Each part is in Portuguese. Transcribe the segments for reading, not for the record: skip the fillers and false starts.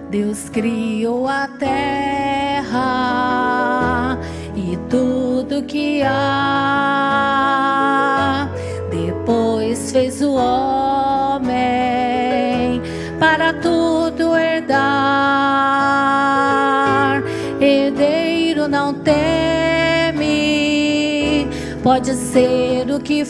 Deus criou a terra e tudo que há. Depois fez o homem para tudo herdar. Herdeiro não teme, pode ser o que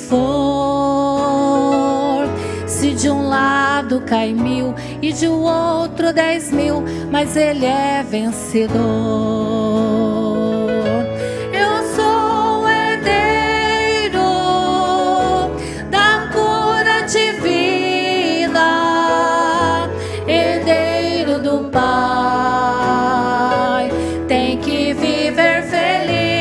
for. Se de um lado cai 1000 e de outro 10.000, mas ele é vencedor. Eu sou o herdeiro da cura divina, herdeiro do Pai, tem que viver feliz.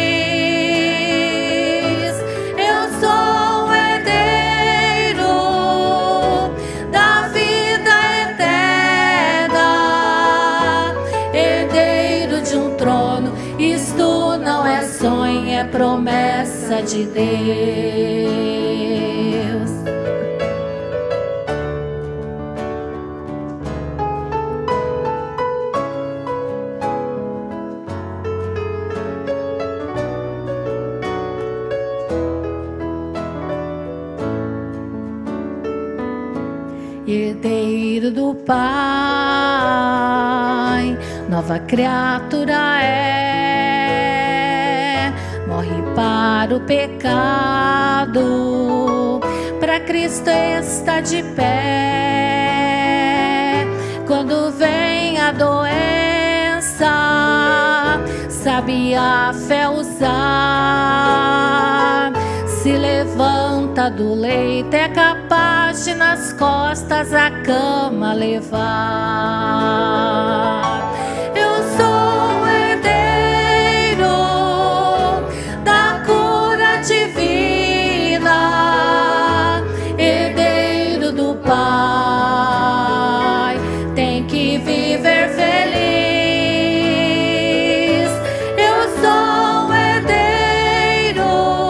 Eu sou o herdeiro da vida eterna, herdeiro de um trono. Isto não é sonho, é promessa de Deus. Herdeiro do Pai, nova criatura é, morre para o pecado, para Cristo está de pé. Quando vem a doença, sabe a fé usar, se levanta do leito, é capaz de nas costas a cama levar. Eu sou o herdeiro da cura divina, herdeiro do Pai, tem que viver feliz. Eu sou o herdeiro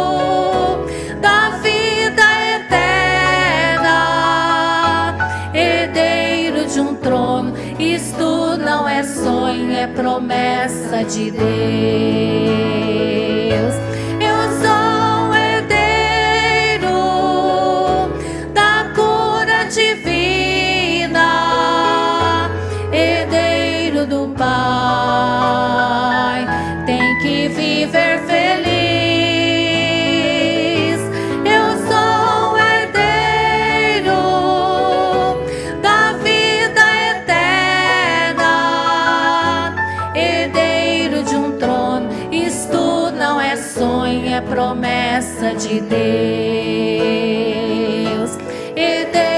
da vida eterna, herdeiro de um trono. Isto não é sonho, é promessa de Deus. Eu sou o herdeiro da cura divina, herdeiro do Pai, tem que viver feliz. Eu sou o herdeiro da vida eterna, herdeiro de um trono. Isto não é sonho, é promessa de Deus. Herdeiro